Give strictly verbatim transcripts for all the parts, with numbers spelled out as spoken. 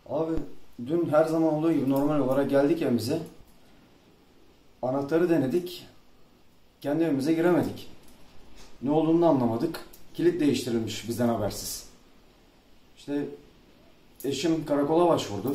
Abi dün her zaman olduğu gibi normal olarak geldik evimize. Anahtarı denedik. Kendi evimize giremedik. Ne olduğunu da anlamadık. Kilit değiştirilmiş bizden habersiz. İşte eşim karakola başvurdu.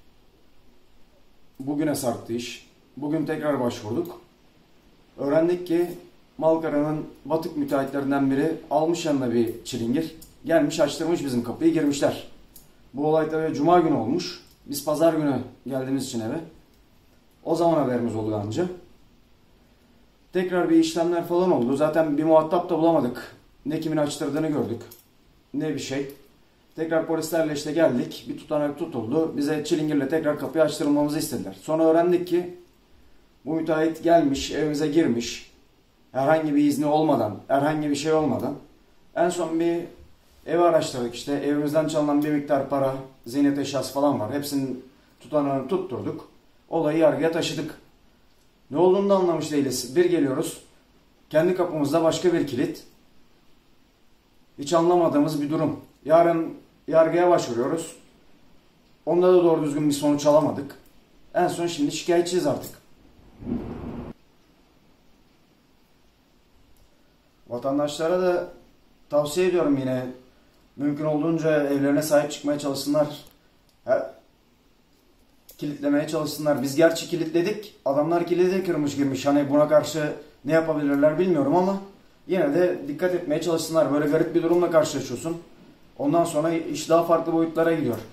Bugüne sarktı iş. Bugün tekrar başvurduk. Öğrendik ki Malkara'nın batık müteahhitlerinden biri almış yanına bir çilingir. Gelmiş açtırmış bizim kapıyı, girmişler. Bu olay tabii cuma günü olmuş. Biz pazar günü geldiğimiz için eve. O zaman haberimiz oldu anca. Tekrar bir işlemler falan oldu. Zaten bir muhatap da bulamadık. Ne kimin açtırdığını gördük. Ne bir şey. Tekrar polislerle işte geldik. Bir tutanak tutuldu. Bize çilingirle tekrar kapıyı açtırmamızı istediler. Sonra öğrendik ki bu müteahhit gelmiş, evimize girmiş. Herhangi bir izni olmadan, herhangi bir şey olmadan. En son bir evi araştırdık işte. Evimizden çalınan bir miktar para, ziynet eşyası falan var. Hepsinin tutanağını tutturduk. Olayı yargıya taşıdık. Ne olduğunu da anlamış değiliz. Bir geliyoruz. Kendi kapımızda başka bir kilit. Hiç anlamadığımız bir durum. Yarın yargıya başvuruyoruz. Onda da doğru düzgün bir sonuç alamadık. En son şimdi şikayetçiyiz artık. Vatandaşlara da tavsiye ediyorum yine. Mümkün olduğunca evlerine sahip çıkmaya çalışsınlar. He, kilitlemeye çalışsınlar. Biz gerçi kilitledik. Adamlar kilidi kırmış girmiş. Hani buna karşı ne yapabilirler bilmiyorum ama yine de dikkat etmeye çalışsınlar. Böyle garip bir durumla karşılaşıyorsun. Ondan sonra iş daha farklı boyutlara gidiyor.